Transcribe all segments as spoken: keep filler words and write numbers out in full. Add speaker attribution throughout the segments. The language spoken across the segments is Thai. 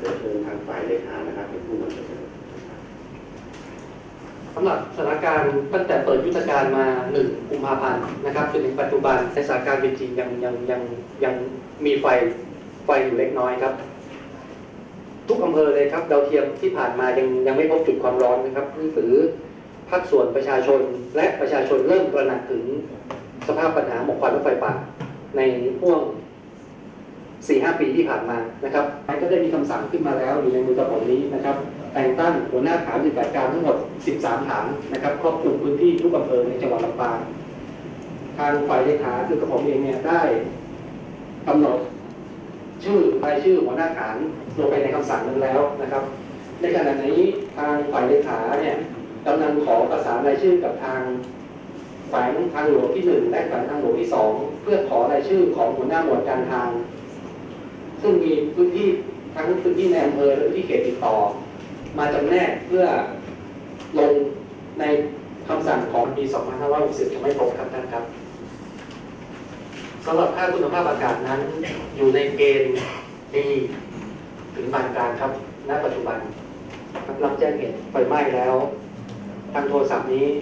Speaker 1: จะเชิญทางฝ่ายเลขานะครับเป็นผู้นำเสนอ
Speaker 2: สำหรับสถานการณ์ตั้งแต่เปิดยุทธการมาหนึ่งกุมภาพันธ์นะครับจนถึงปัจจุบันในสถานการณ์เป็นจริงยังยังยังยังมีไฟไฟอยู่เล็กน้อยครับทุกอำเภอเลยครับดาวเทียมที่ผ่านมายังยังไม่พบจุดความร้อนนะครับหรือภาคส่วนประชาชนและประชาชนเริ่มตระหนักถึงสภาพปัญหาหมอกควันและไฟป่าในช่วง สี่ห้า ปีที่ผ่านมานะครับก็ได้มีคำสั่งขึ้นมาแล้วอยู่ในมือกระผมนี้นะครับแต่งตั้งหัวหน้าฐานปฏิบัติการทั้งหมดสิบสามฐานนะครับครอบคลุมพื้นที่ทุกอำเภอในจังหวัดลำปางทางฝ่ายเลขาคือกระผมเองเนี่ยได้กำหนดชื่อรายชื่อหัวหน้าฐานลงไปในคำสั่งนั้นแล้วนะครับในขณะนี้ทางฝ่ายเลขาเนี่ยกำลังขอประสานรายชื่อกับทางแขวงทางหลวงที่หนึ่งและแขวงทางหลวงที่สองเพื่อขอรายชื่อของหัวหน้าหมวดการทางซึ่งมีพื้นที่ทั้งพื้นที่ในอำเภอและพื้นที่เขตติดต่อมาจำแนกเพื่อลงในคำสั่งของปี สองพันห้าร้อยหกสิบ จะไม่ครบครับท่านครับสำหรับค่าคุณภาพอากาศนั้นอยู่ในเกณฑ์ดีถึงปานกลางครับณปัจจุบันรับแจ้งเหตุไฟไหม้แล้วทางโทรศัพท์นี้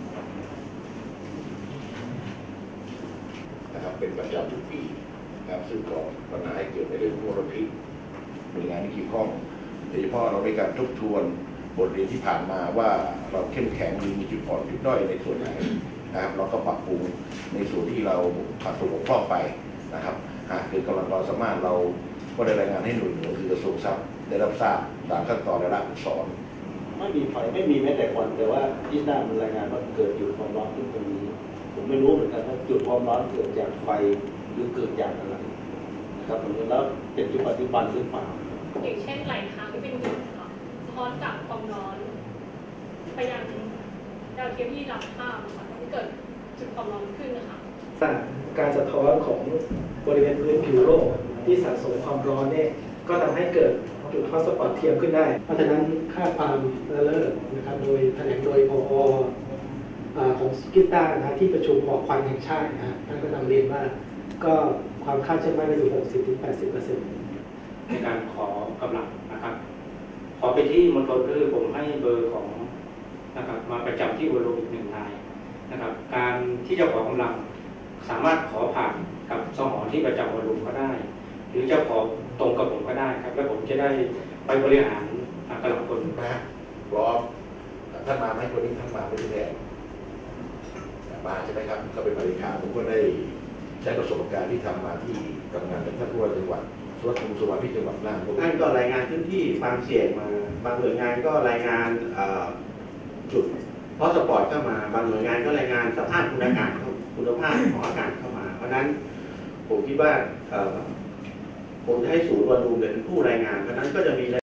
Speaker 3: นะครับเป็นประจำทุกปีนะครับซึ่งก่อปัญหาให้เกิดในเรื่องมลพิษหน่วยงานที่เกี่ยวข้องโดยเฉพาะเราในการทบทวนบทเรียนที่ผ่านมาว่าเราเข้มแข็งมีจุดอ่อนจุดด้อยในส่วนไหนนะครับเราก็ปรับปรุงในส่วนที่เราขาดตกบกพร่องไปนะครับหากเกิดกำลังความสามารถเราก็ได้รายงานให้หน่วยเหนือคือกระทรวงทรัพย์ได้รับทราบตามขั้นตอนและรับสอน
Speaker 4: ไม่มีไฟไม่มีแม้แต่ควันแต่ว่าที่ด้านมันรายงานว่าเกิดจุดความร้อนที่ตรงนี้ผมไม่รู้เหมือนกันว่าจุดความร้อนเกิดจากไฟหรือเกิดจากอะไรนะครับแล้วเป็นจุดปัจจุบันหรือเปล่า
Speaker 5: อย่างเช่นไหลทางที่เป็นหินค่ะสะท้อนจากความร้อนไปยังดาวเทียมที่รับภาพค่ะที่เกิดจุดความร้อนขึ้นนะคะ
Speaker 6: การสะท้อนของบริเวณพื้นผิวโลกที่สะสมความร้อนเนี่ยก็ทำให้เกิดจุดฮอตสปอตเทียมขึ้นได้เพราะฉะนั้นค่าความเลิศนะครับโดยแถลงโดยผอ.ของกิต้านะที่ประชุมหมอกควันแห่งชาตินะท่านก็นำเรียนว่าก็ความคาดเชื่อมั่นอยู่ หกสิบถึงแปดสิบเปอร์เซ็นต์
Speaker 2: ในการขอกำลังนะครับขอไปที่มณฑลคือผมให้เบอร์ของนะครับมาประจำที่วอลลุ่มอีกหนึ่งนายนะครับการที่จะขอกำลังสามารถขอผ่านกับสหที่ประจำวอลลุ่มก็ได้หรือจะขอตรงกับผมก็ได้ครับแล้วผมจะได้ไปบริหารกำลังคน
Speaker 3: นะพร้อมท่านมาไหมคนนี้ท่านมาไม่ได้แน่มาใช่ไหมครับก็เป็นบริการผมก็ได้ใช้ประสบการณ์ที่ทำมาที่ทำงานเป็นท่านผู้ว่าจังหวัดสวัสดิ์สวัสดิ์ที่จังหวัดน่าน
Speaker 1: ท่านก็รายงานพื้นที่ความเสี่ยงมาบางหน่วยงานก็รายงานจุดเพราะสปอร์ตเข้ามาบางหน่วยงานก็รายงานสภาพคุณอากาศคุณภาพของอากาศเข้ามาเพราะนั้นผมคิดว่าผมจะให้ศูนย์วอลลุ่มเป็นผู้รายงานเพราะนั้นก็จะมี